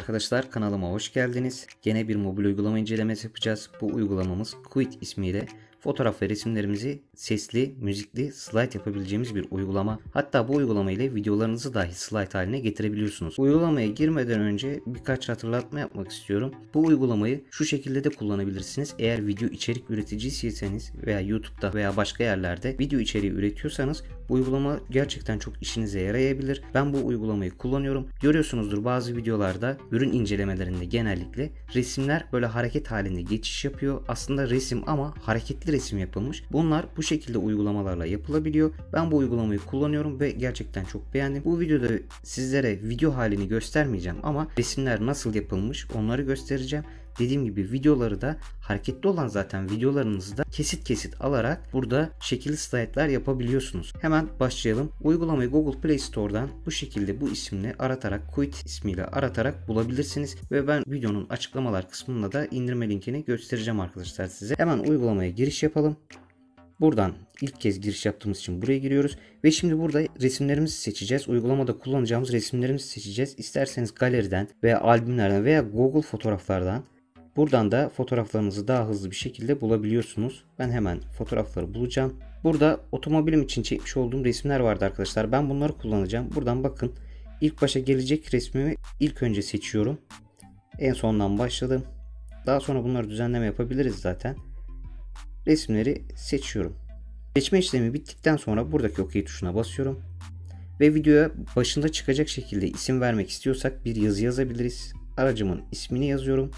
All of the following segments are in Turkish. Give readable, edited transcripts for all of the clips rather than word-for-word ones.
Arkadaşlar kanalıma hoş geldiniz. Gene bir mobil uygulama incelemesi yapacağız. Bu uygulamamız Quit ismiyle fotoğraf ve resimlerimizi sesli, müzikli slide yapabileceğimiz bir uygulama. Hatta bu uygulama ile videolarınızı dahi slide haline getirebiliyorsunuz. Uygulamaya girmeden önce birkaç hatırlatma yapmak istiyorum. Bu uygulamayı şu şekilde de kullanabilirsiniz. Eğer video içerik üreticisiyseniz veya YouTube'da veya başka yerlerde video içeriği üretiyorsanız bu uygulama gerçekten çok işinize yarayabilir. Ben bu uygulamayı kullanıyorum. Görüyorsunuzdur bazı videolarda ürün incelemelerinde genellikle resimler böyle hareket halinde geçiş yapıyor. Aslında resim ama hareketli resim yapılmış. Bunlar bu şekilde uygulamalarla yapılabiliyor. Ben bu uygulamayı kullanıyorum ve gerçekten çok beğendim. Bu videoda sizlere video halini göstermeyeceğim ama resimler nasıl yapılmış onları göstereceğim. Dediğim gibi videoları da hareketli olan zaten videolarınızı da kesit kesit alarak burada şekilli slaytlar yapabiliyorsunuz. Hemen başlayalım. Uygulamayı Google Play Store'dan bu şekilde bu isimle aratarak Quit ismiyle aratarak bulabilirsiniz. Ve ben videonun açıklamalar kısmında da indirme linkini göstereceğim arkadaşlar size. Hemen uygulamaya giriş yapalım. Buradan ilk kez giriş yaptığımız için buraya giriyoruz. Ve şimdi burada resimlerimizi seçeceğiz. Uygulamada kullanacağımız resimlerimizi seçeceğiz. İsterseniz galeriden veya albümlerden veya Google fotoğraflardan. Buradan da fotoğraflarınızı daha hızlı bir şekilde bulabiliyorsunuz. Ben hemen fotoğrafları bulacağım. Burada otomobilim için çekmiş olduğum resimler vardı arkadaşlar. Ben bunları kullanacağım. Buradan bakın. İlk başa gelecek resmimi ilk önce seçiyorum. En sondan başladım. Daha sonra bunları düzenleme yapabiliriz zaten. Resimleri seçiyorum. Seçme işlemi bittikten sonra buradaki OK tuşuna basıyorum. Ve videoya başında çıkacak şekilde isim vermek istiyorsak bir yazı yazabiliriz. Aracımın ismini yazıyorum.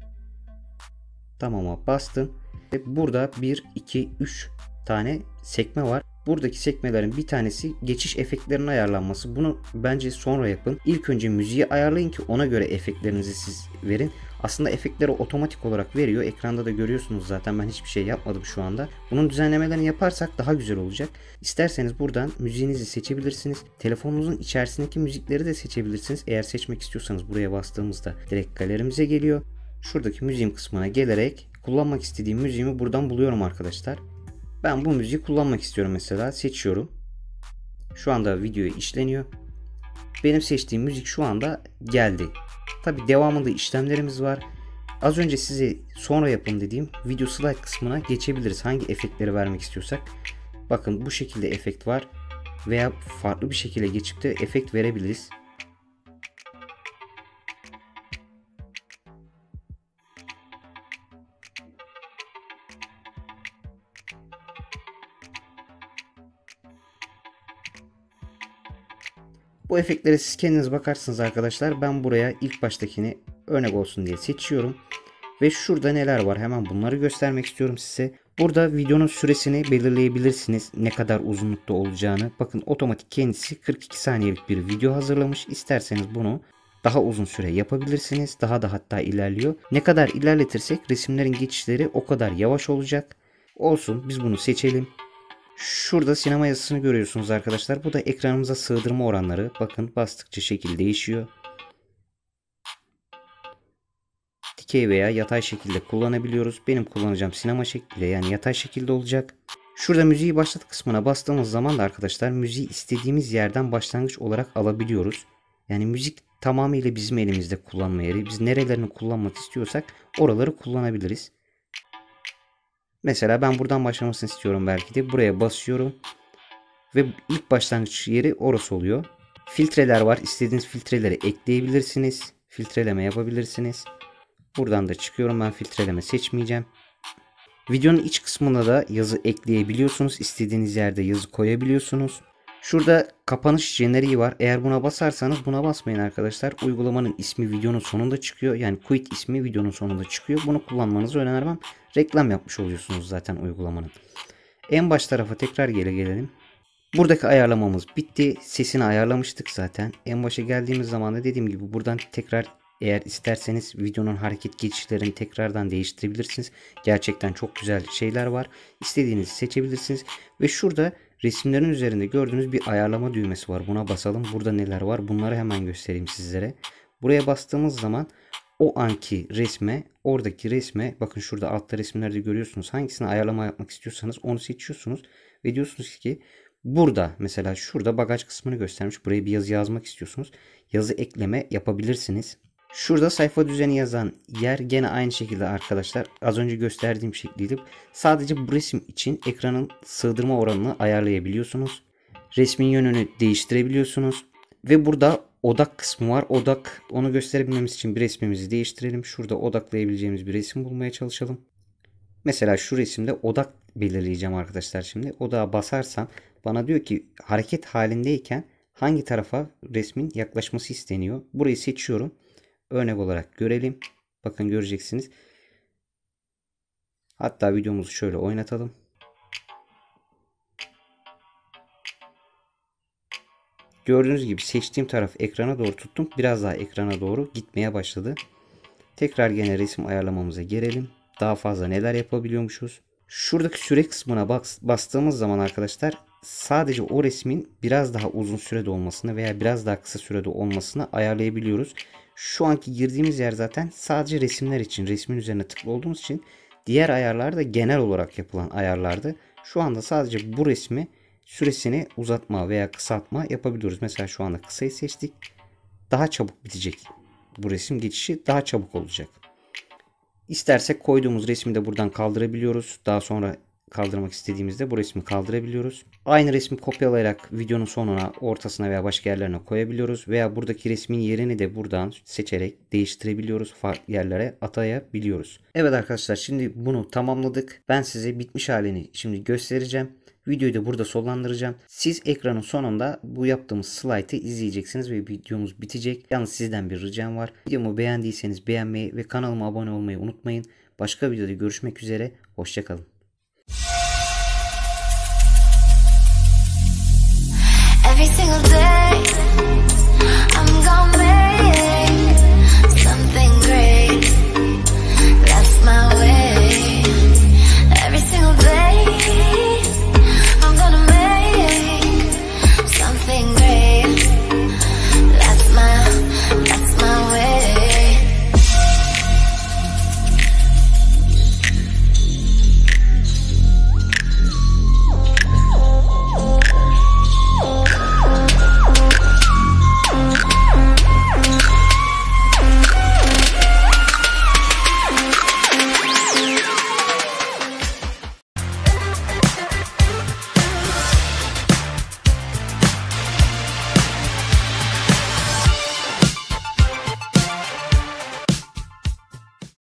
Tamam'a bastım. Ve burada 1, 2, 3 tane sekme var. Buradaki sekmelerin bir tanesi geçiş efektlerinin ayarlanması. Bunu bence sonra yapın. İlk önce müziği ayarlayın ki ona göre efektlerinizi siz verin. Aslında efektleri otomatik olarak veriyor. Ekranda da görüyorsunuz zaten, ben hiçbir şey yapmadım şu anda. Bunun düzenlemelerini yaparsak daha güzel olacak. İsterseniz buradan müziğinizi seçebilirsiniz. Telefonunuzun içerisindeki müzikleri de seçebilirsiniz. Eğer seçmek istiyorsanız buraya bastığımızda direkt galerimize geliyor. Şuradaki müziğim kısmına gelerek kullanmak istediğim müziğimi buradan buluyorum arkadaşlar. Ben bu müziği kullanmak istiyorum mesela. Seçiyorum. Şu anda videoya işleniyor. Benim seçtiğim müzik şu anda geldi. Tabi devamında işlemlerimiz var. Az önce size sonra yapın dediğim video slide kısmına geçebiliriz. Hangi efektleri vermek istiyorsak. Bakın bu şekilde efekt var. Veya farklı bir şekilde geçip de efekt verebiliriz. Bu efektlere siz kendiniz bakarsınız arkadaşlar. Ben buraya ilk baştakini örnek olsun diye seçiyorum. Ve şurada neler var hemen bunları göstermek istiyorum size. Burada videonun süresini belirleyebilirsiniz. Ne kadar uzunlukta olacağını. Bakın otomatik kendisi 42 saniyelik bir video hazırlamış. İsterseniz bunu daha uzun süre yapabilirsiniz. Daha da hatta ilerliyor. Ne kadar ilerletirsek resimlerin geçişleri o kadar yavaş olacak. Olsun, biz bunu seçelim. Şurada sinema yazısını görüyorsunuz arkadaşlar. Bu da ekranımıza sığdırma oranları. Bakın bastıkça şekil değişiyor. Dikey veya yatay şekilde kullanabiliyoruz. Benim kullanacağım sinema şekliyle, yani yatay şekilde olacak. Şurada müziği başlat kısmına bastığımız zaman da arkadaşlar müziği istediğimiz yerden başlangıç olarak alabiliyoruz. Yani müzik tamamıyla bizim elimizde kullanma yeri. Biz nerelerini kullanmak istiyorsak oraları kullanabiliriz. Mesela ben buradan başlamasını istiyorum belki de. Buraya basıyorum. Ve ilk başlangıç yeri orası oluyor. Filtreler var. İstediğiniz filtreleri ekleyebilirsiniz. Filtreleme yapabilirsiniz. Buradan da çıkıyorum. Ben filtreleme seçmeyeceğim. Videonun iç kısmına da yazı ekleyebiliyorsunuz. İstediğiniz yerde yazı koyabiliyorsunuz. Şurada kapanış jeneriği var. Eğer buna basarsanız, buna basmayın arkadaşlar. Uygulamanın ismi videonun sonunda çıkıyor. Yani Quit ismi videonun sonunda çıkıyor. Bunu kullanmanızı önermem. Reklam yapmış oluyorsunuz zaten uygulamanın. En baş tarafa tekrar gelelim. Buradaki ayarlamamız bitti. Sesini ayarlamıştık zaten. En başa geldiğimiz zaman da dediğim gibi buradan tekrar, eğer isterseniz videonun hareket geçişlerini tekrardan değiştirebilirsiniz. Gerçekten çok güzel şeyler var. İstediğinizi seçebilirsiniz. Ve şurada resimlerin üzerinde gördüğünüz bir ayarlama düğmesi var. Buna basalım. Burada neler var? Bunları hemen göstereyim sizlere. Buraya bastığımız zaman o anki resme, oradaki resme, bakın şurada altta resimlerde görüyorsunuz. Hangisine ayarlama yapmak istiyorsanız onu seçiyorsunuz. Ve diyorsunuz ki burada mesela şurada bagaj kısmını göstermiş. Buraya bir yazı yazmak istiyorsunuz. Yazı ekleme yapabilirsiniz. Şurada sayfa düzeni yazan yer gene aynı şekilde arkadaşlar. Az önce gösterdiğim şekliydi. Sadece bu resim için ekranın sığdırma oranını ayarlayabiliyorsunuz. Resmin yönünü değiştirebiliyorsunuz. Ve burada odak kısmı var. Odak, onu gösterebilmemiz için bir resmimizi değiştirelim. Şurada odaklayabileceğimiz bir resim bulmaya çalışalım. Mesela şu resimde odak belirleyeceğim arkadaşlar şimdi. Odağa basarsam bana diyor ki hareket halindeyken hangi tarafa resmin yaklaşması isteniyor. Burayı seçiyorum. Örnek olarak görelim. Bakın göreceksiniz. Hatta videomuzu şöyle oynatalım. Gördüğünüz gibi seçtiğim taraf ekrana doğru tuttum. Biraz daha ekrana doğru gitmeye başladı. Tekrar gene resim ayarlamamıza gelelim. Daha fazla neler yapabiliyormuşuz. Şuradaki süre kısmına bastığımız zaman arkadaşlar sadece o resmin biraz daha uzun sürede olmasını veya biraz daha kısa sürede olmasını ayarlayabiliyoruz. Şu anki girdiğimiz yer zaten sadece resimler için. Resmin üzerine tıklı olduğumuz için diğer ayarlar da genel olarak yapılan ayarlardı. Şu anda sadece bu resmi süresini uzatma veya kısaltma yapabiliyoruz. Mesela şu anda kısayı seçtik. Daha çabuk bitecek. Bu resim geçişi daha çabuk olacak. İstersek koyduğumuz resmi de buradan kaldırabiliyoruz. Daha sonra kaldırmak istediğimizde bu resmi kaldırabiliyoruz. Aynı resmi kopyalayarak videonun sonuna, ortasına veya başka yerlerine koyabiliyoruz. Veya buradaki resmin yerini de buradan seçerek değiştirebiliyoruz. Farklı yerlere atayabiliyoruz. Evet arkadaşlar, şimdi bunu tamamladık. Ben size bitmiş halini şimdi göstereceğim. Videoyu da burada sonlandıracağım. Siz ekranın sonunda bu yaptığımız slaytı izleyeceksiniz ve videomuz bitecek. Yalnız sizden bir ricam var. Videomu beğendiyseniz beğenmeyi ve kanalıma abone olmayı unutmayın. Başka videoda görüşmek üzere. Hoşça kalın. Every single day